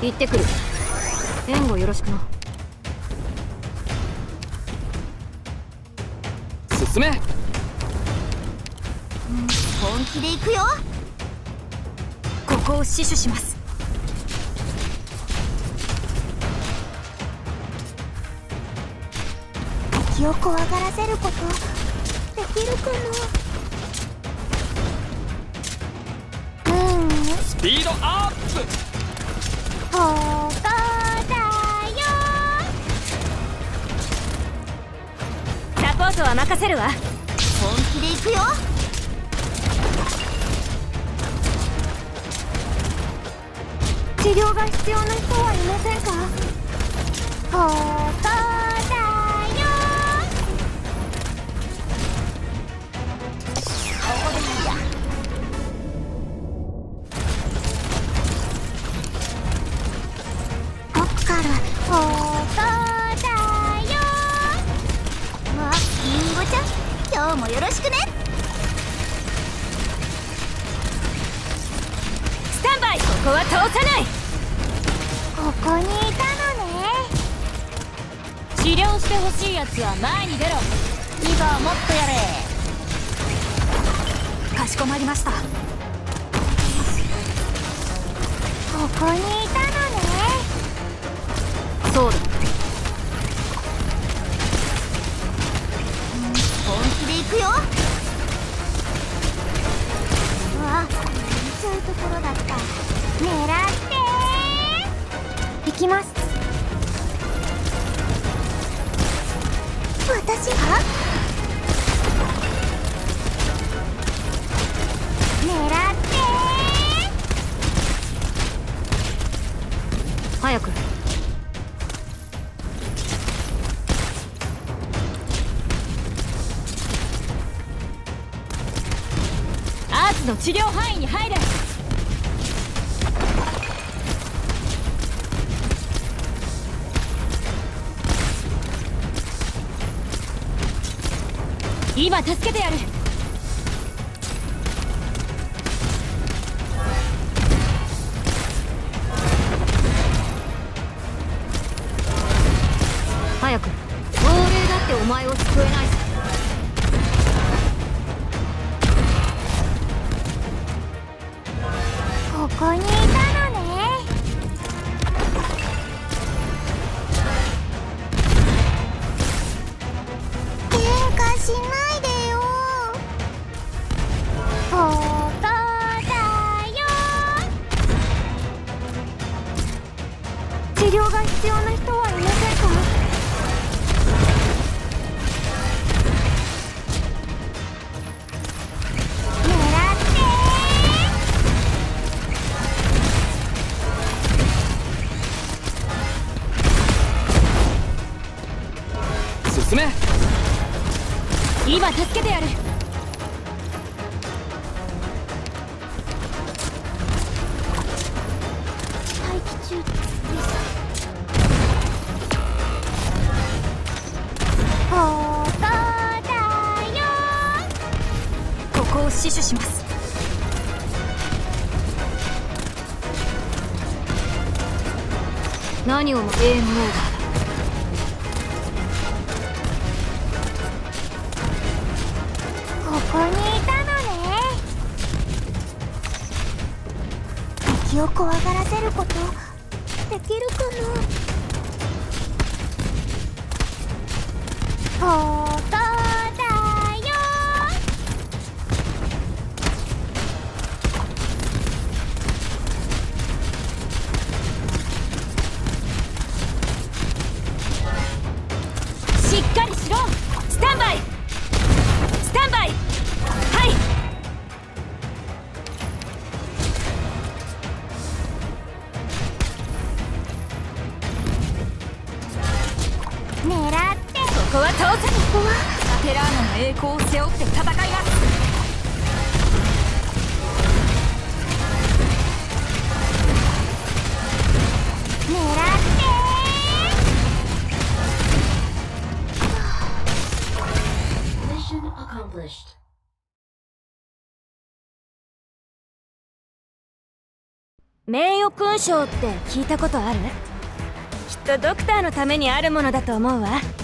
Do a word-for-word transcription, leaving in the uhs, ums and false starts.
行ってくる。援護よろしくな。 進め。 本気で行くよ。 ここを死守します。 敵を怖がらせることできるかな。うん、 スピードアップ。 ここだよ。 サポートは任せるわ。 本気で行くよ。治療が必要な人はいませんか。ここだよ。ここでいいや。僕からここだよ。あ、リンゴちゃん、今日もよろしくね。 スタンバイ。ここは通さない。 ここにいたのね。 治療してほしいやつは前に出ろ。 いざもっとやれ。 かしこまりました。 ここにいたのね。 そうだ。 本気で行くよ。うわ、そういうところだった。狙ってー。行きます。私は狙ってー。早く。アーツの治療範囲に入れ。今助けてやる。早く。亡霊だってお前を救えないさ。 ここにいたのね。喧嘩しないでよ。ここだよ。 治療が必要な人はいませんか。 進め。 今助けてやる。 待機中です。ここだよ。 ここを死守します。何をもゲームオーバーだ。 ここにいたのね。敵を怖がらせることできるかな。ここだよ。 しっかりしろ。スタンバイ。スタンバイ。はい。 狙って。 ここは倒せ。 ここはテラーナの栄光を背負って戦います。 狙ってー。Mission accomplished. 名誉勲章って聞いたことある？きっとドクターのためにあるものだと思うわ。